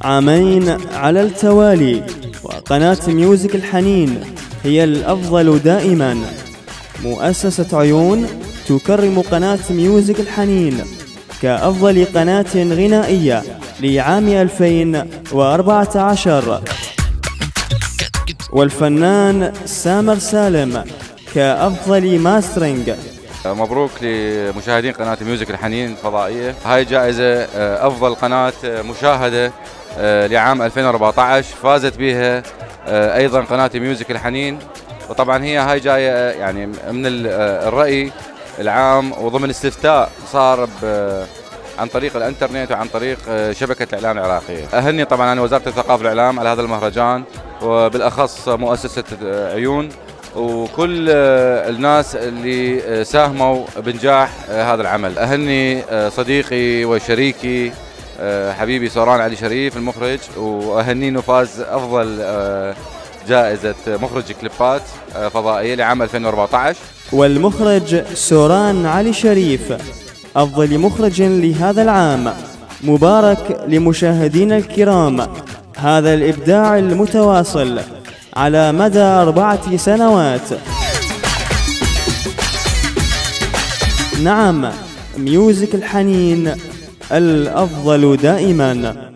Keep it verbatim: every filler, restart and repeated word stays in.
عامين على التوالي، وقناة ميوزك الحنين هي الأفضل دائما. مؤسسة عيون تكرم قناة ميوزك الحنين كأفضل قناة غنائية لعام ألفين وأربعة عشر، والفنان سامر سالم كأفضل ماسترينج. مبروك لمشاهدين قناة ميوزك الحنين الفضائية، هاي جائزة أفضل قناة مشاهدة لعام ألفين وأربعة عشر، فازت بها أيضا قناة ميوزك الحنين. وطبعا هي هاي جاية يعني من الرأي العام وضمن استفتاء صار عن طريق الانترنت وعن طريق شبكة الإعلام العراقية. أهني طبعا أنا وزارة الثقافة والإعلام على هذا المهرجان، وبالأخص مؤسسة عيون وكل الناس اللي ساهموا بنجاح هذا العمل. أهني صديقي وشريكي حبيبي سوران علي شريف المخرج، وأهني انه فاز أفضل جائزة مخرج كليبات فضائية لعام ألفين وأربعة عشر. والمخرج سوران علي شريف أفضل مخرج لهذا العام. مبارك لمشاهدينا الكرام هذا الإبداع المتواصل على مدى أربعة سنوات. نعم، ميوزك الحنين الأفضل دائما.